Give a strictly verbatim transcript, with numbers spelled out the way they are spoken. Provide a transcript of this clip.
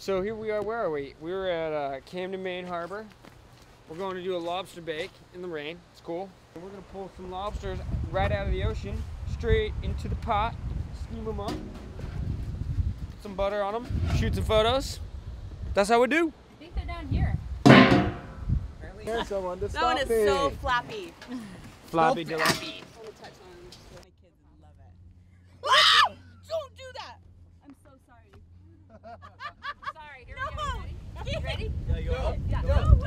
So here we are, where are we? We were at uh, Camden Maine Harbor. We're going to do a lobster bake in the rain. It's cool. And we're gonna pull some lobsters right out of the ocean, straight into the pot, steam them up, put some butter on them, shoot some photos. That's how we do. I think they're down here. There's someone to That stop one is me. so flappy. Floppy so dilla. flappy. My kids love it. Ah! Don't do that! I'm so sorry. Sorry, here No. we go. Ready? Yeah, you go. Yeah. Go.